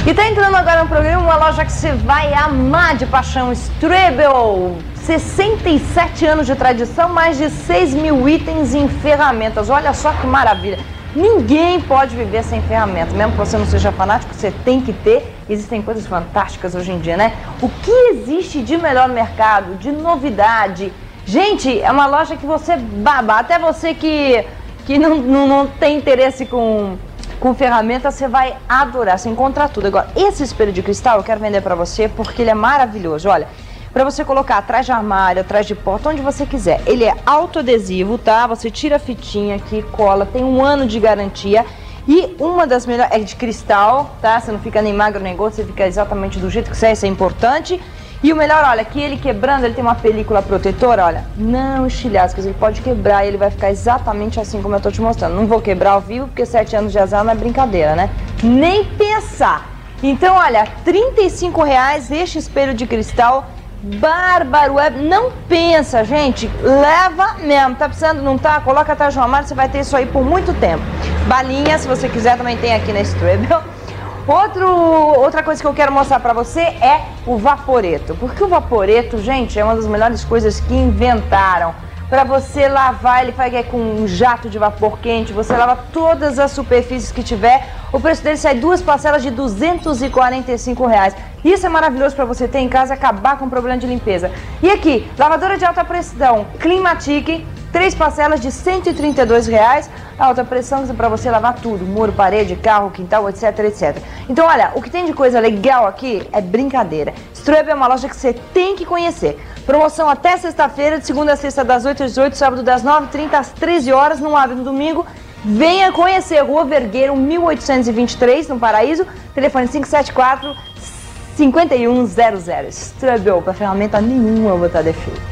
E tá entrando agora no programa uma loja que você vai amar de paixão, Strebel. 67 anos de tradição, mais de 6 mil itens em ferramentas. Olha só que maravilha. Ninguém pode viver sem ferramentas, mesmo que você não seja fanático, você tem que ter. Existem coisas fantásticas hoje em dia, né? O que existe de melhor no mercado, de novidade? Gente, é uma loja que você baba. Até você que não tem interesse com ferramentas, você vai adorar, você encontra tudo. Agora, esse espelho de cristal eu quero vender pra você porque ele é maravilhoso. Olha, pra você colocar atrás de armário, atrás de porta, onde você quiser. Ele é autoadesivo, tá? Você tira a fitinha aqui, cola, tem 1 ano de garantia. E uma das melhores, é de cristal, tá? Você não fica nem magro nem gordo, você fica exatamente do jeito que você é, isso é importante. E o melhor, olha, que ele quebrando, ele tem uma película protetora, olha, não estilhaço, quer dizer, ele pode quebrar e ele vai ficar exatamente assim como eu tô te mostrando. Não vou quebrar ao vivo, porque 7 anos de azar não é brincadeira, né? Nem pensar. Então, olha, R$35 este espelho de cristal, bárbaro, não pensa, gente, leva mesmo, tá precisando, não tá? Coloca atrás de um armário, você vai ter isso aí por muito tempo. Balinha, se você quiser, também tem aqui na Strebel. Outra coisa que eu quero mostrar pra você é o vaporeto, porque o vaporeto, gente, é uma das melhores coisas que inventaram. Pra você lavar, ele faz com um jato de vapor quente, você lava todas as superfícies que tiver, o preço dele sai 2 parcelas de R$245. Isso é maravilhoso pra você ter em casa e acabar com o problema de limpeza. E aqui, lavadora de alta pressão, Climatic, 3 parcelas de R$132, alta pressão para você lavar tudo, muro, parede, carro, quintal, etc, etc. Então, olha, o que tem de coisa legal aqui é brincadeira. Strebel é uma loja que você tem que conhecer. Promoção até sexta-feira, de segunda a sexta das 8 às 18, sábado das 9h30 às 13 horas, não abre no domingo. Venha conhecer, Rua Vergueiro, 1823, no Paraíso, telefone 574-5100. Strebel, para ferramenta nenhuma eu vou botar defeito.